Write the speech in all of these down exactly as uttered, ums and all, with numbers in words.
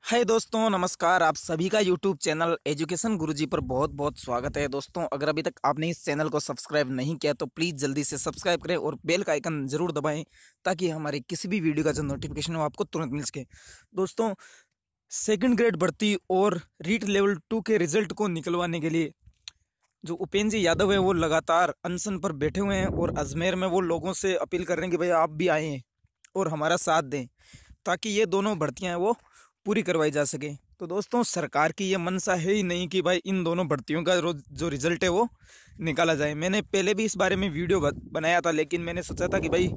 हाय दोस्तों, नमस्कार। आप सभी का यूट्यूब चैनल एजुकेशन गुरुजी पर बहुत बहुत स्वागत है। दोस्तों, अगर अभी तक आपने इस चैनल को सब्सक्राइब नहीं किया तो प्लीज़ जल्दी से सब्सक्राइब करें और बेल का आइकन ज़रूर दबाएं ताकि हमारी किसी भी वीडियो का जो नोटिफिकेशन हो आपको तुरंत मिल सके। दोस्तों, सेकंड ग्रेड भर्ती और रीट लेवल टू के रिजल्ट को निकलवाने के लिए जो उपेंद्र जी यादव है वो लगातार अनशन पर बैठे हुए हैं और अजमेर में वो लोगों से अपील कर रहे हैं कि भाई आप भी आएँ और हमारा साथ दें ताकि ये दोनों भर्तियाँ हैं वो पूरी करवाई जा सके। तो दोस्तों, सरकार की ये मंशा है ही नहीं कि भाई इन दोनों भर्तियों का जो रिजल्ट है वो निकाला जाए। मैंने पहले भी इस बारे में वीडियो बनाया था, लेकिन मैंने सोचा था कि भाई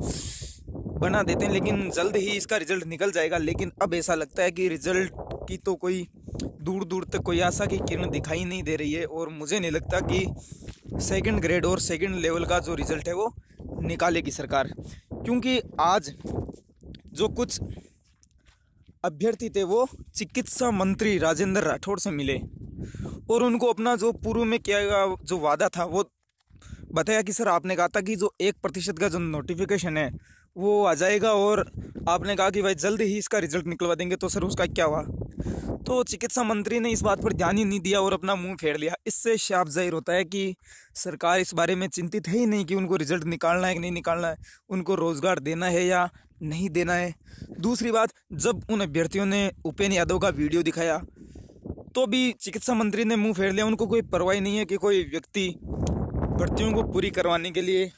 बना देते हैं, लेकिन जल्द ही इसका रिजल्ट निकल जाएगा। लेकिन अब ऐसा लगता है कि रिजल्ट की तो कोई दूर दूर तक कोई आशा की किरण दिखाई नहीं दे रही है और मुझे नहीं लगता कि सेकंड ग्रेड और सेकंड लेवल का जो रिजल्ट है वो निकालेगी सरकार, क्योंकि आज जो कुछ अभ्यर्थी थे वो चिकित्सा मंत्री राजेंद्र राठौड़ से मिले और उनको अपना जो पूर्व में किया गया जो वादा था वो बताया कि सर, आपने कहा था कि जो एक प्रतिशत का जो नोटिफिकेशन है वो आ जाएगा और आपने कहा कि भाई जल्द ही इसका रिजल्ट निकलवा देंगे। तो सर, उसका क्या हुआ? तो चिकित्सा मंत्री ने इस बात पर ध्यान ही नहीं दिया और अपना मुंह फेर लिया। इससे साफ जाहिर होता है कि सरकार इस बारे में चिंतित है ही नहीं कि उनको रिजल्ट निकालना है कि नहीं निकालना है, उनको रोजगार देना है या नहीं देना है। दूसरी बात, जब उन अभ्यर्थियों ने उपेंद्र यादव का वीडियो दिखाया तो भी चिकित्सा मंत्री ने मुंह फेर लिया। उनको कोई परवाह नहीं है कि कोई व्यक्ति भर्तियों को पूरी करवाने के लिए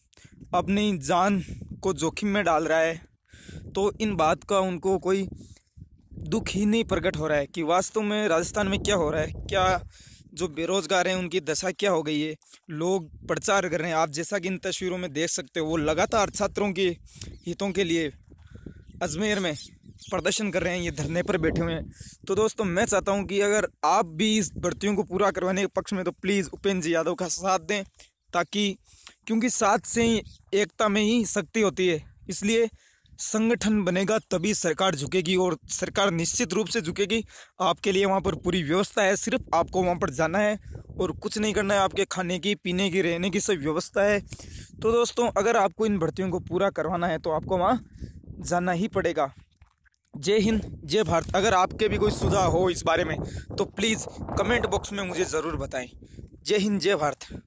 अपनी जान को जोखिम में डाल रहा है। तो इन बात का उनको कोई दुख ही नहीं प्रकट हो रहा है कि वास्तव में राजस्थान में क्या हो रहा है, क्या जो बेरोजगार हैं उनकी दशा क्या हो गई है। लोग प्रचार कर रहे हैं, आप जैसा कि इन तस्वीरों में देख सकते हो, वो लगातार छात्रों के हितों के लिए अजमेर में प्रदर्शन कर रहे हैं, ये धरने पर बैठे हुए हैं। तो दोस्तों, मैं चाहता हूं कि अगर आप भी इस भर्तियों को पूरा करवाने के पक्ष में तो प्लीज़ उपेंद्र जी यादव का साथ दें, ताकि क्योंकि साथ से ही एकता में ही शक्ति होती है। इसलिए संगठन बनेगा तभी सरकार झुकेगी और सरकार निश्चित रूप से झुकेगी। आपके लिए वहाँ पर पूरी व्यवस्था है, सिर्फ आपको वहाँ पर जाना है और कुछ नहीं करना है। आपके खाने की, पीने की, रहने की सब व्यवस्था है। तो दोस्तों, अगर आपको इन भर्तियों को पूरा करवाना है तो आपको वहाँ जाना ही पड़ेगा। जय हिंद, जय भारत। अगर आपके भी कोई सुझाव हो इस बारे में तो प्लीज़ कमेंट बॉक्स में मुझे ज़रूर बताएं। जय हिंद, जय भारत।